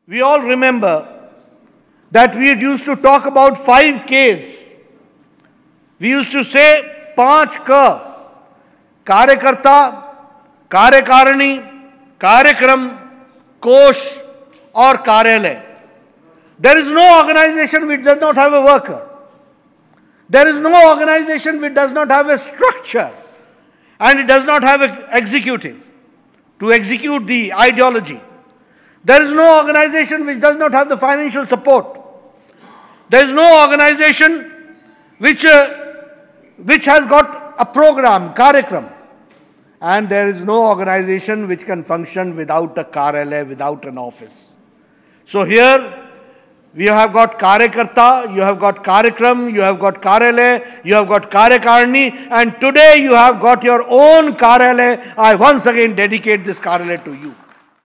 We all remember that we used to talk about 5 Ks. We used to say 5 K. Karyakarta, Karyakarani, Karyakram, Kosh or Karyalay. There is no organization which does not have a worker. There is no organization which does not have a structure, and it does not have an executive to execute the ideology. There is no organization which does not have the financial support. There is no organization which has got a program, Karyakram. And there is no organization which can function without a Karyalay, without an office. So here, we have got Karyakarta, you have got Karyakram, you have got Karyalay, you have got Karyakarani, and today you have got your own Karyalay. I once again dedicate this Karyalay to you.